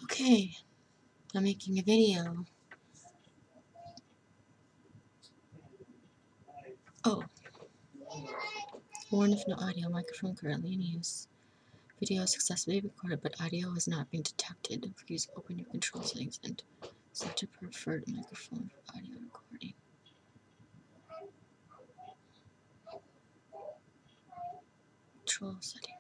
Okay, I'm making a video. Oh, warn if no audio microphone currently in use. Video successfully recorded, but audio has not been detected. Please open your control settings and set your preferred microphone for audio recording. Control settings.